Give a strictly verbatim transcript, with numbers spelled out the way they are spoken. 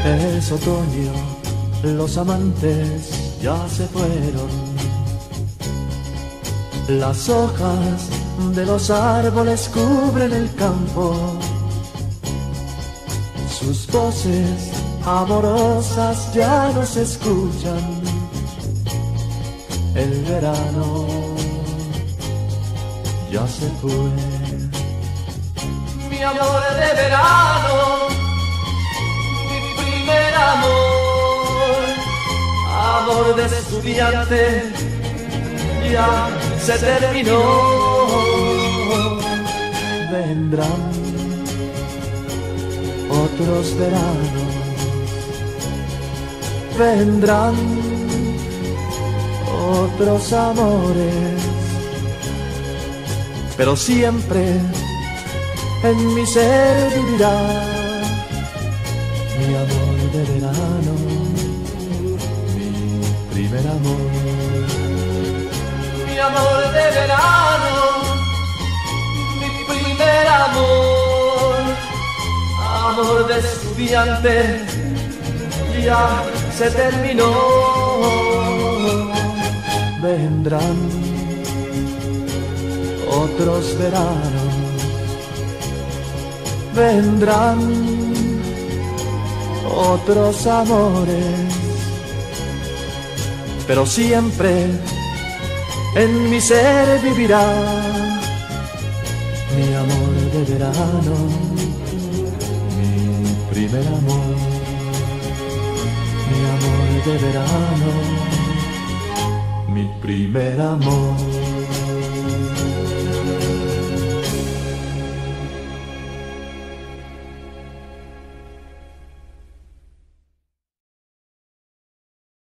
Es otoño, los amantes ya se fueron. Las hojas de los árboles cubren el campo. Sus voces amorosas ya no se escuchan. El verano ya se fue. Mi amor de verano, mi primer amor, amor de estudiante, ya se terminó. Vendrán otros veranos, vendrán otros amores, pero siempre en mi ser vivirá mi amor de verano, mi primer amor. Mi amor de verano, mi primer amor, amor de estudiante, ya se terminó. Vendrán otros veranos, vendrán otros amores, pero siempre en mi ser vivirá mi amor de verano, mi primer amor, mi amor de verano, mi primer amor.